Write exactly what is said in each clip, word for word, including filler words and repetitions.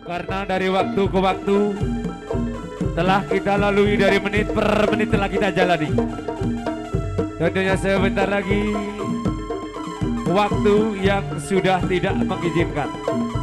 Karena dari waktu ke waktu telah kita lalui, dari menit per menit telah kita jalani. Tentunya sebentar lagi waktu yang sudah tidak mengizinkan.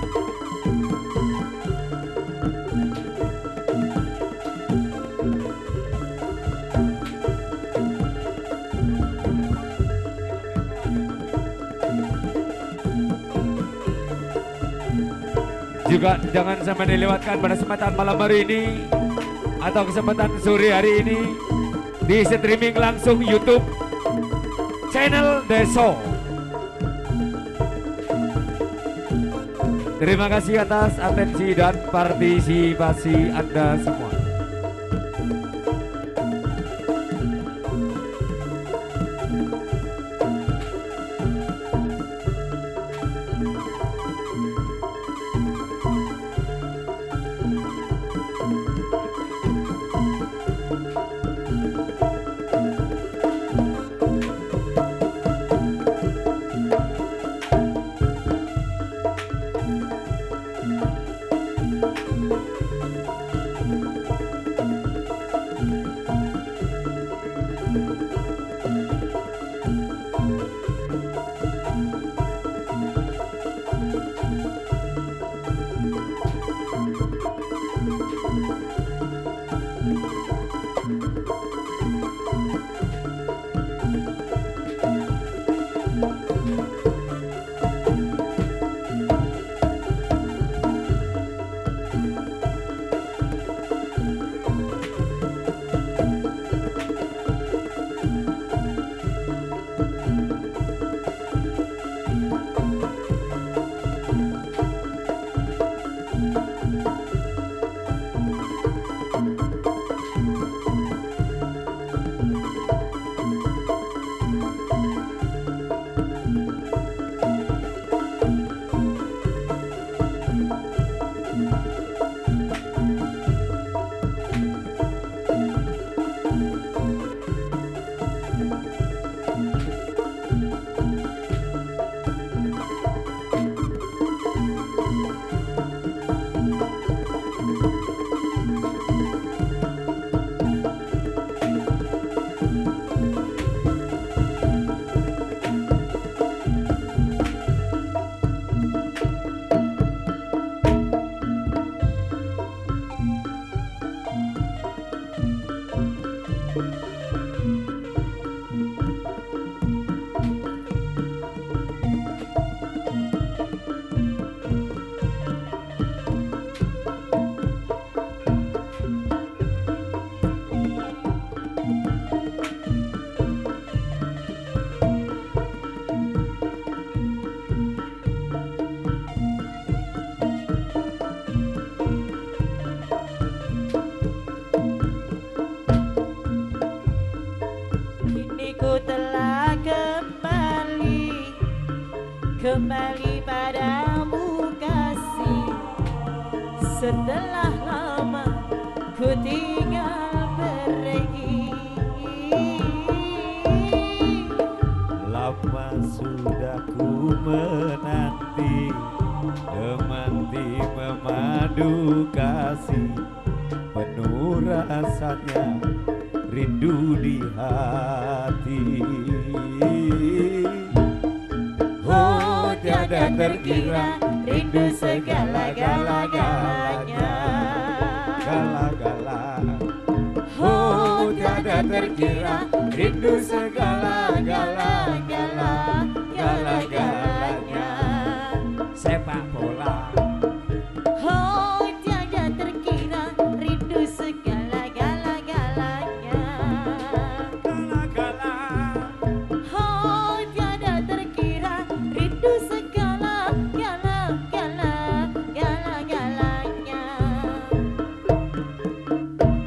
Juga jangan sampai dilewatkan pada kesempatan malam hari ini atau kesempatan sore hari ini di streaming langsung YouTube channel Deso. Terima kasih atas atensi dan partisipasi Anda semua. Kembali padamu kasih, setelah lama ku tinggal pergi. Lama sudah ku menanti, menanti memadu kasih, penuh rasanya rindu di hati. Oh, tiada terkira rindu segala-gala-galanya. Gala-gala. Oh, tiada terkira rindu segala-gala-gala, gala-galanya. Sepak bola. Oh, tiada terkira rindu segala-gala-galanya. Gala-gala. Oh, tiada terkira rindu segala-gala-gala, gala-galanya.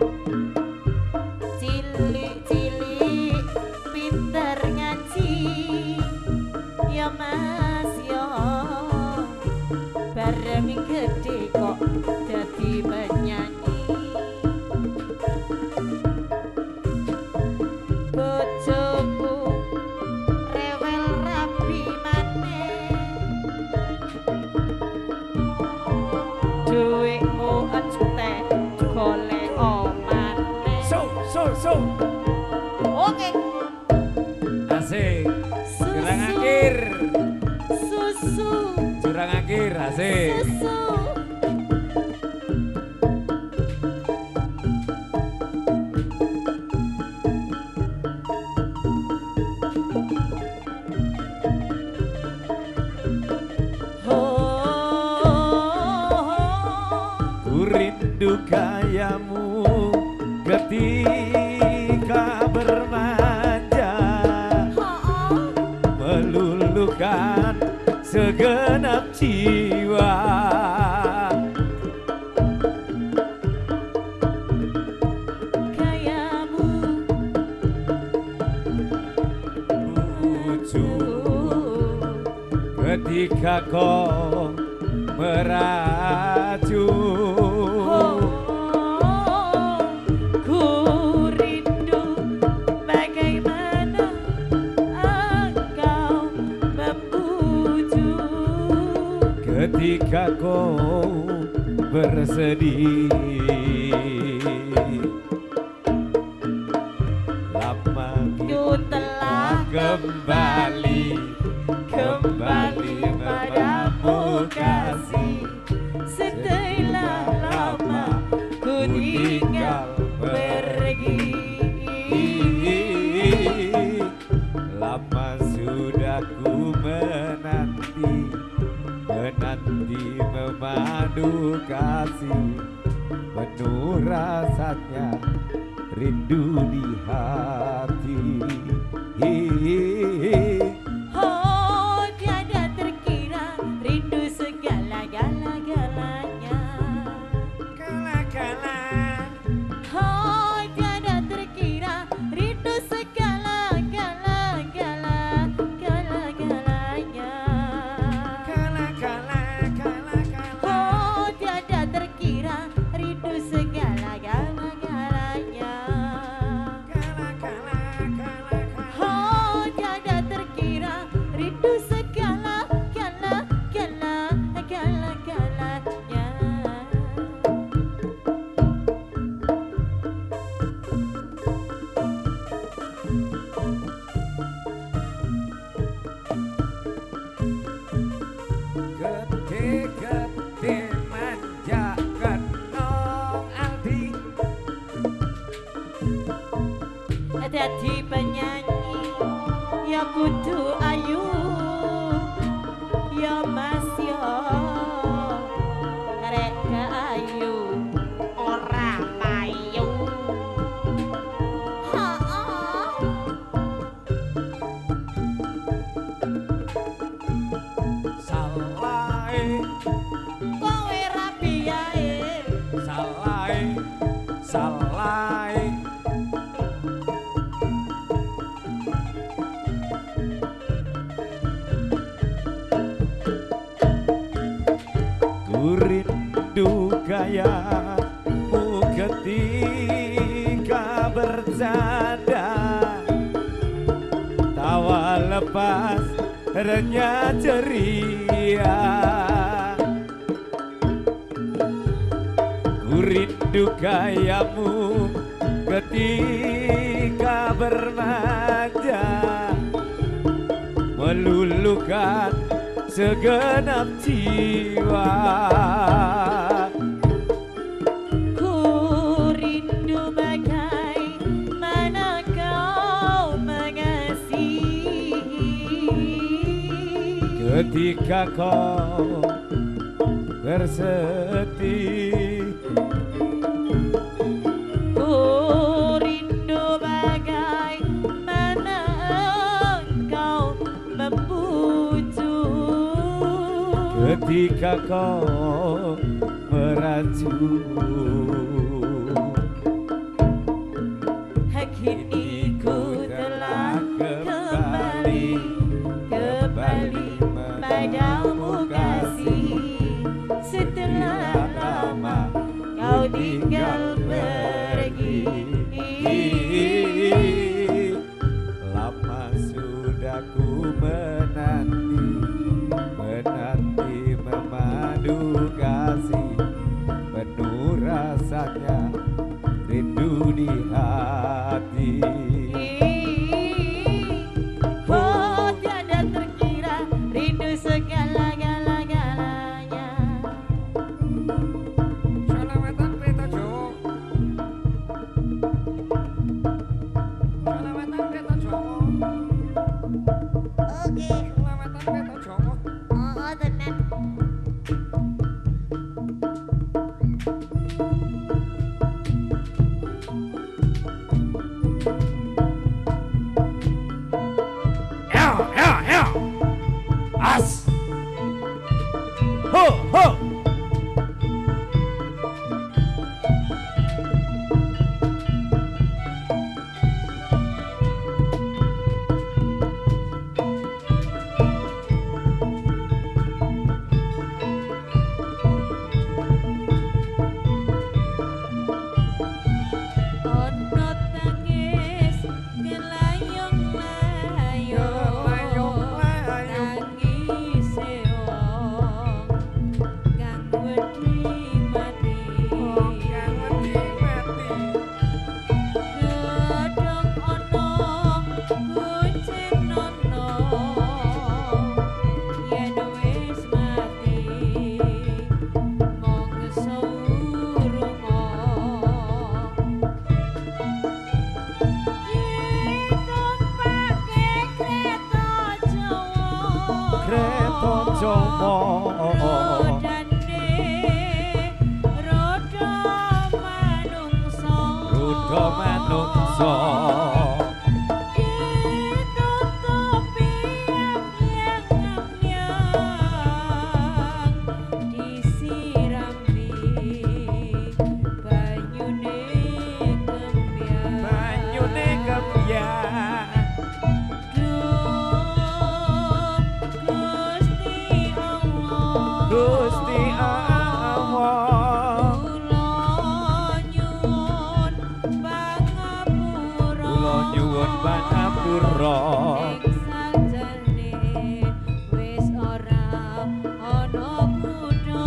Cilik-cilik pinter ngaji, terkira sih. Susu. Rindu gayamu ketika bermanja, meluluhkan segenap jiwa. Gayamu lucu ketika kau meracun. Ku rindu bagaimana engkau membujuk Ketika kau bersedih, lama ku telah kembali, kembali padamu kasih. setelah lama ku tinggal pergi. Lama sudah ku menanti, menanti memadu kasih, penuh rasanya rindu di hati. Oh, tiada terkira rindu segala-gala-galanya. Kala-kala Oh, tiada terkira rindu segala-gala-gala-gala-galanya. Kala-kala, kala-kala, Oh, tiada terkira rindu segala-gala-galanya. kala-kala, kala-kala. Oh, tiada terkira rindu segala-gala-gala-gala-galanya. Gede-gede manjakan nong Aldi, Dadi penyanyi ya kudu ayu, ya mas yo rek ayu ora payu. salai, Kowe rapi ae salai, salai. Ku rindu gayamu ketika bercanda, tawa lepas renyah ceria. Ku rindu gayamu ketika bermanja, meluluhkan segenap jiwa. ku rindu bagaimana kau mengasihi Ketika kau bersedih, ku rindu bagaimana engkau membujuk ketika kau meracun. Kini ku telah kembali, kembali padamu kasih. Setelah lama kau tinggal pergi. Lama sudah ku menanti, menanti memadu kasih, penuh rasanya rindu di hati. Oh, tiada terkira rindu segala-gala-galanya. manungsa ditutupi ambyang-ambyang disirami banyune kembyang banyune kembyang Gusti Allah kula nyuwun pangapura ing sajane wis ora ana kutha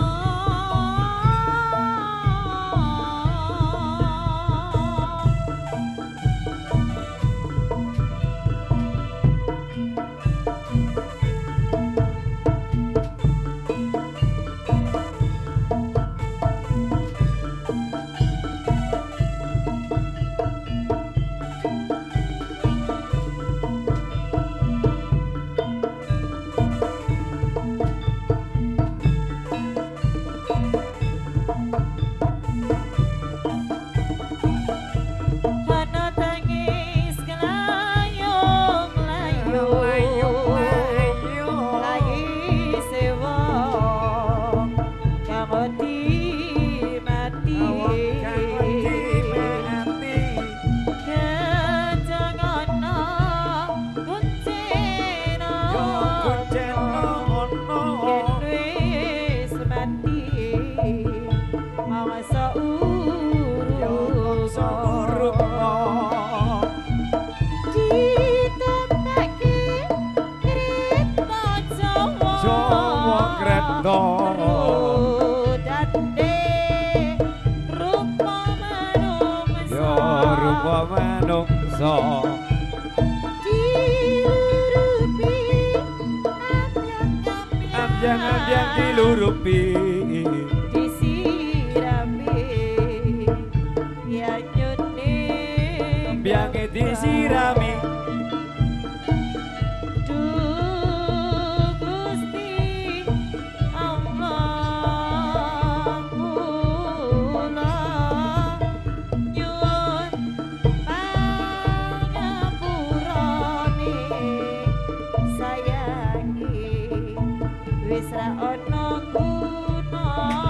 ana tangis kelayung-layung lagi sewa kamoti mati kejangan kuncena yen wis mati mangsa urung ditepake kreta Jawa Jawa kreta dande rupa manungsa ya rupa manungsa dilurupi ambyang-ambyang dilurupi disirami yanyune ambyange disirami Duh Gusti Allah kula nyuwun pangapurane sayangi wis ra ana guna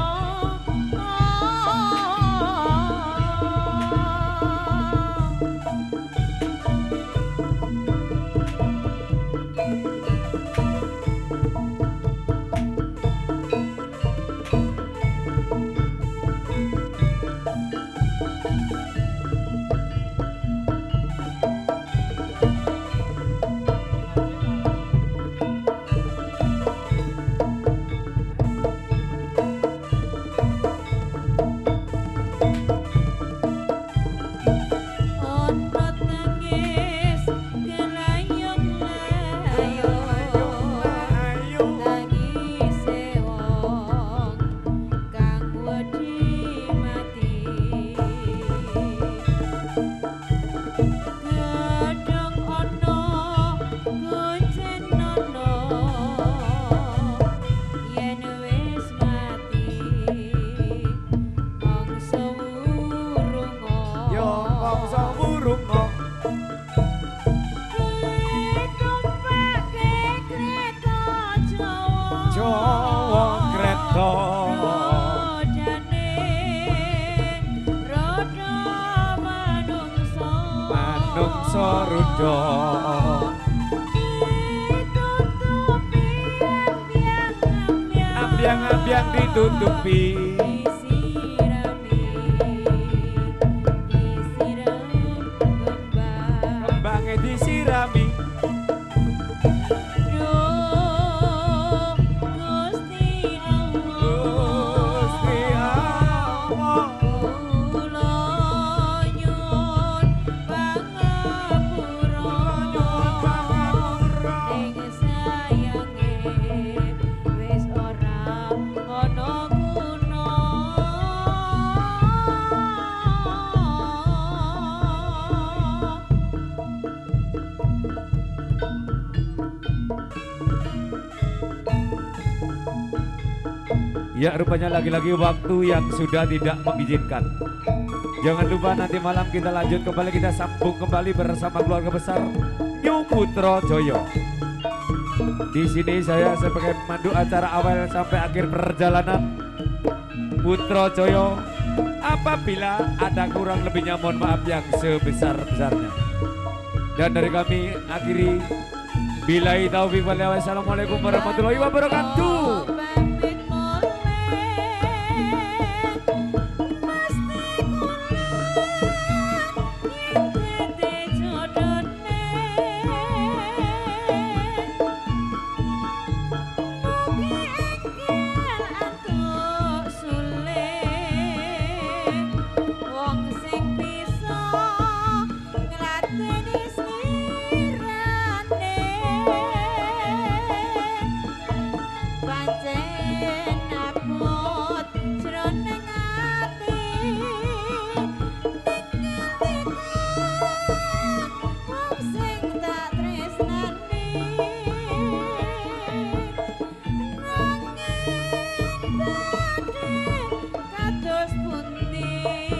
ana tangis kelayung-layung tangis wong kang wedi mati kadang ana kuncenono yen wis mati mangsa urunga ya bangsa burunga ditupake kreta Jawa Jawa kreta rodane roda manungsa manungsa rudha ditutupi ambyang-ambyang ambyang-ambyang ditutupi disirami disiram kembang kembange disirami Duh Gusti Allah Gusti Allah kula nyuwun pangapura ing sayange wis ora ana guna Ya rupanya lagi-lagi waktu yang sudah tidak mengizinkan. Jangan lupa nanti malam kita lanjut kembali, kita sambung kembali bersama keluarga besar New Putro Joyo. Di sini saya sebagai pemandu acara awal sampai akhir perjalanan Putro Joyo. Apabila ada kurang lebihnya mohon maaf yang sebesar-besarnya. Dan dari kami akhiri, billahi taufiq wal hidayah. Wassalamualaikum warahmatullahi wabarakatuh. Kados pundi